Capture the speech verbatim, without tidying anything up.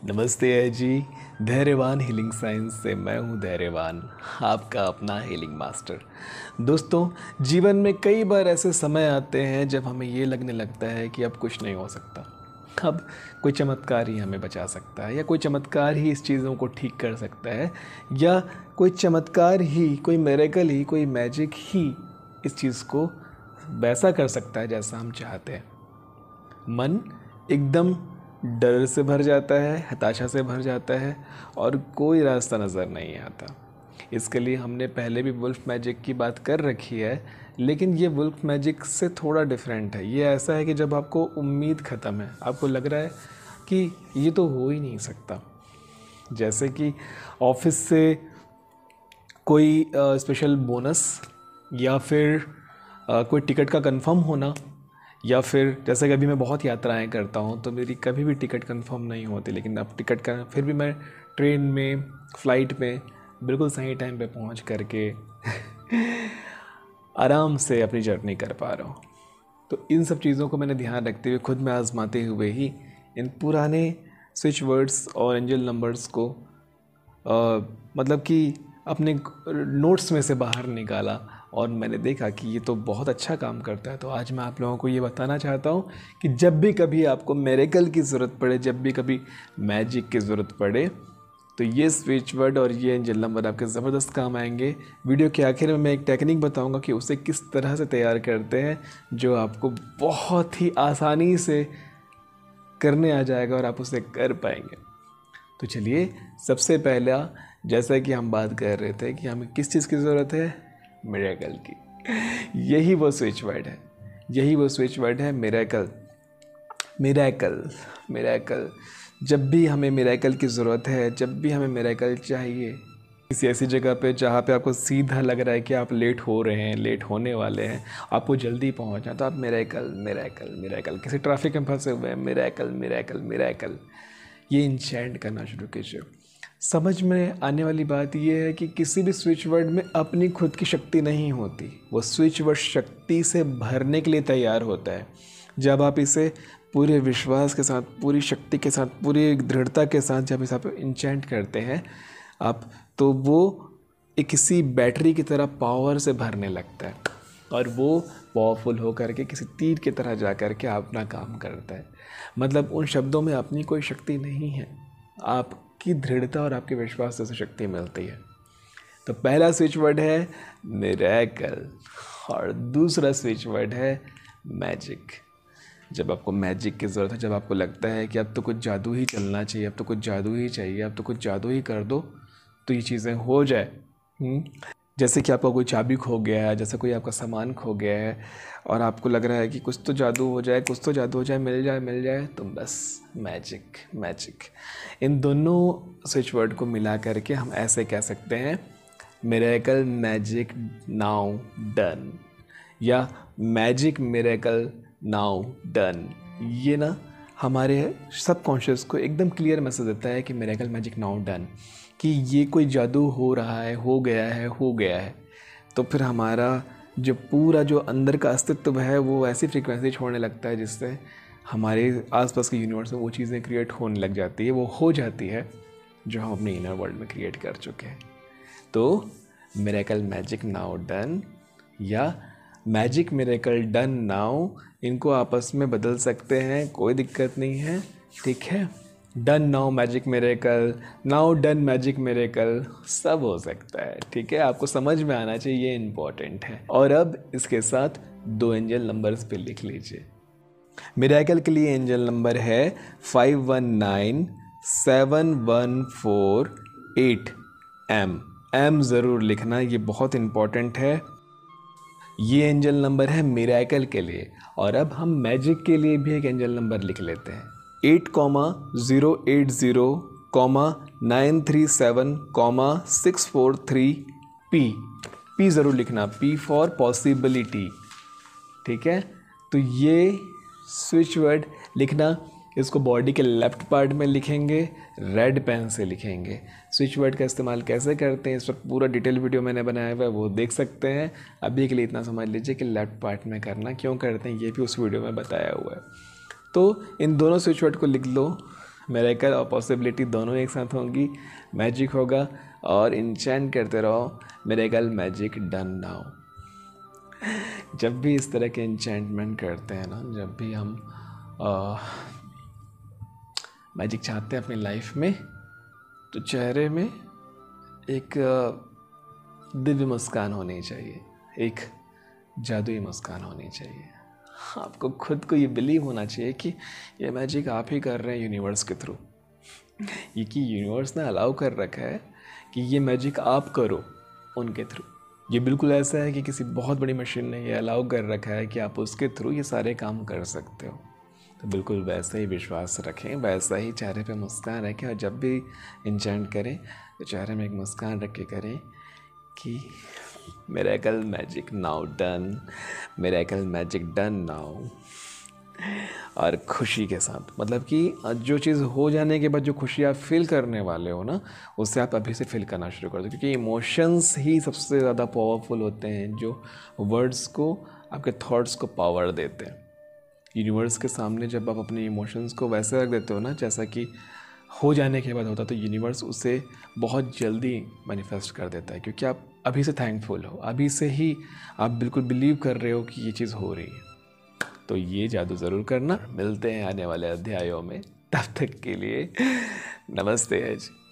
नमस्ते है जी। धैर्यवान हीलिंग साइंस से मैं हूँ धैर्यवान, आपका अपना हीलिंग मास्टर। दोस्तों, जीवन में कई बार ऐसे समय आते हैं जब हमें ये लगने लगता है कि अब कुछ नहीं हो सकता, अब कोई चमत्कार ही हमें बचा सकता है, या कोई चमत्कार ही इस चीज़ों को ठीक कर सकता है, या कोई चमत्कार ही, कोई मिरेकल ही, कोई मैजिक ही इस चीज़ को वैसा कर सकता है जैसा हम चाहते हैं। मन एकदम डर से भर जाता है, हताशा से भर जाता है और कोई रास्ता नज़र नहीं आता। इसके लिए हमने पहले भी वुल्फ मैजिक की बात कर रखी है, लेकिन ये वुल्फ मैजिक से थोड़ा डिफरेंट है। ये ऐसा है कि जब आपको उम्मीद ख़त्म है, आपको लग रहा है कि ये तो हो ही नहीं सकता, जैसे कि ऑफिस से कोई स्पेशल बोनस, या फिर आ, कोई टिकट का कंफर्म होना, या फिर जैसे कि अभी मैं बहुत यात्राएं करता हूं तो मेरी कभी भी टिकट कंफर्म नहीं होती, लेकिन अब टिकट का फिर भी मैं ट्रेन में, फ़्लाइट में बिल्कुल सही टाइम पे पहुंच करके आराम से अपनी जर्नी कर पा रहा हूं। तो इन सब चीज़ों को मैंने ध्यान रखते हुए, खुद में आजमाते हुए ही इन पुराने स्विच वर्ड्स और एंजल नंबर्स को आ, मतलब कि अपने नोट्स में से बाहर निकाला और मैंने देखा कि ये तो बहुत अच्छा काम करता है। तो आज मैं आप लोगों को ये बताना चाहता हूँ कि जब भी कभी आपको मिरेकल की ज़रूरत पड़े, जब भी कभी मैजिक की ज़रूरत पड़े, तो ये स्विच वर्ड और ये एंजल नंबर आपके ज़बरदस्त काम आएंगे। वीडियो के आखिर में मैं एक टेक्निक बताऊँगा कि उसे किस तरह से तैयार करते हैं, जो आपको बहुत ही आसानी से करने आ जाएगा और आप उसे कर पाएंगे। तो चलिए, सबसे पहला, जैसा कि हम बात कर रहे थे कि हमें किस चीज़ की ज़रूरत है, मिरेकल की। यही वो स्विच वर्ड है, यही वो स्विच वर्ड है, मिरेकल। मिरेकल मिरेकल जब भी हमें मिरेकल की ज़रूरत है, जब भी हमें मिरेकल चाहिए, किसी ऐसी जगह पे जहाँ पे आपको सीधा लग रहा है कि आप लेट हो रहे हैं, लेट होने वाले हैं, आपको जल्दी पहुँचना, तो आप मिरेकल मिरेकल मिरेकल, किसी ट्रैफिक में फंसे हुए हैं, मिरेकल मिरेकल मिरेकल, ये इंचैंट करना शुरू कीजिए। समझ में आने वाली बात यह है कि किसी भी स्विच वर्ड में अपनी खुद की शक्ति नहीं होती, वो स्विच वर्ड शक्ति से भरने के लिए तैयार होता है। जब आप इसे पूरे विश्वास के साथ, पूरी शक्ति के साथ, पूरी दृढ़ता के साथ जब इसे आप इंचैंट करते हैं आप, तो वो एक किसी बैटरी की तरह पावर से भरने लगता है और वो पावरफुल होकर के किसी तीर की तरह जा कर के अपना काम करता है। मतलब उन शब्दों में अपनी कोई शक्ति नहीं है, आपकी दृढ़ता और आपके विश्वास से शक्ति मिलती है। तो पहला स्विच वर्ड है मिरेकल और दूसरा स्विच वर्ड है मैजिक। जब आपको मैजिक की ज़रूरत है, जब आपको लगता है कि अब तो कुछ जादू ही चलना चाहिए, अब तो कुछ जादू ही चाहिए, अब तो कुछ जादू ही कर दो तो ये चीज़ें हो जाए। जैसे कि आपका कोई चाबी खो गया है, जैसे कोई आपका सामान खो गया है और आपको लग रहा है कि कुछ तो जादू हो जाए, कुछ तो जादू हो जाए, मिल जाए मिल जाए, तो बस मैजिक मैजिक। इन दोनों स्विच वर्ड को मिला करके हम ऐसे कह सकते हैं, मिरेकल मैजिक नाउ डन, या मैजिक मिरेकल नाउ डन। ये ना हमारे सबकॉन्शियस को एकदम क्लियर मैसेज देता है कि मिरेकल मैजिक नाउ डन, कि ये कोई जादू हो रहा है, हो गया है, हो गया है। तो फिर हमारा जो पूरा जो अंदर का अस्तित्व है वो ऐसी फ्रीक्वेंसी छोड़ने लगता है जिससे हमारे आसपास के यूनिवर्स में वो चीज़ें क्रिएट होने लग जाती है, वो हो जाती है जो हम अपने इनर वर्ल्ड में क्रिएट कर चुके हैं। तो मिरेकल मैजिक नाउ डन या मैजिक मिरेकल डन नाउ, इनको आपस में बदल सकते हैं, कोई दिक्कत नहीं है, ठीक है। Done now magic miracle, now done magic miracle, सब हो सकता है, ठीक है। आपको समझ में आना चाहिए, ये इम्पॉर्टेंट है। और अब इसके साथ दो एंजल नंबर्स पे लिख लीजिए। मिरेकल के लिए एंजल नंबर है five one nine seven one four eight M. M ज़रूर लिखना, ये बहुत इम्पॉर्टेंट है। ये एंजल नंबर है मिरेकल के लिए। और अब हम मैजिक के लिए भी एक एंजल नंबर लिख लेते हैं, eight comma zero eight zero comma nine three seven comma six four three P. P ज़रूर लिखना, पी फॉर पॉसिबिलिटी, ठीक है। तो ये स्विच वर्ड लिखना, इसको बॉडी के लेफ्ट पार्ट में लिखेंगे, रेड पेन से लिखेंगे। स्विच वर्ड का इस्तेमाल कैसे करते हैं इस पर पूरा डिटेल वीडियो मैंने बनाया हुआ है, वो देख सकते हैं। अभी के लिए इतना समझ लीजिए कि लेफ्ट पार्ट में करना क्यों करते हैं, ये भी उस वीडियो में बताया हुआ है। तो इन दोनों स्विच वर्ड को लिख लो, मिरेकल और पॉसिबिलिटी दोनों एक साथ होंगी, मैजिक होगा और इंचेंट करते रहो। Miracle magic done now. जब भी इस तरह के इंचेंटमेंट करते हैं ना, जब भी हम मैजिक चाहते हैं अपनी लाइफ में, तो चेहरे में एक दिव्य मुस्कान होनी चाहिए, एक जादुई मुस्कान होनी चाहिए। आपको खुद को ये बिलीव होना चाहिए कि ये मैजिक आप ही कर रहे हैं यूनिवर्स के थ्रू। ये कि यूनिवर्स ने अलाउ कर रखा है कि ये मैजिक आप करो उनके थ्रू। ये बिल्कुल ऐसा है कि किसी बहुत बड़ी मशीन ने ये अलाउ कर रखा है कि आप उसके थ्रू ये सारे काम कर सकते हो। तो बिल्कुल वैसा ही विश्वास रखें, वैसा ही चेहरे पे मुस्कान रखें, और जब भी इंचेंट करें तो चेहरे में एक मुस्कान रख के करें कि miracle magic now done, miracle magic done now. और खुशी के साथ, मतलब कि जो चीज़ हो जाने के बाद जो खुशी आप फील करने वाले हो ना, उससे आप अभी से फील करना शुरू कर दो, क्योंकि इमोशंस ही सबसे ज़्यादा पावरफुल होते हैं, जो वर्ड्स को, आपके थॉट्स को पावर देते हैं। यूनिवर्स के सामने जब आप अपने इमोशंस को वैसे रख देते हो ना जैसा कि हो जाने के बाद होता, तो यूनिवर्स उसे बहुत जल्दी मैनिफेस्ट कर देता है, क्योंकि आप अभी से थैंकफुल हो, अभी से ही आप बिल्कुल बिलीव कर रहे हो कि ये चीज़ हो रही है। तो ये जादू ज़रूर करना। मिलते हैं आने वाले अध्यायों में, तब तक के लिए नमस्ते। आज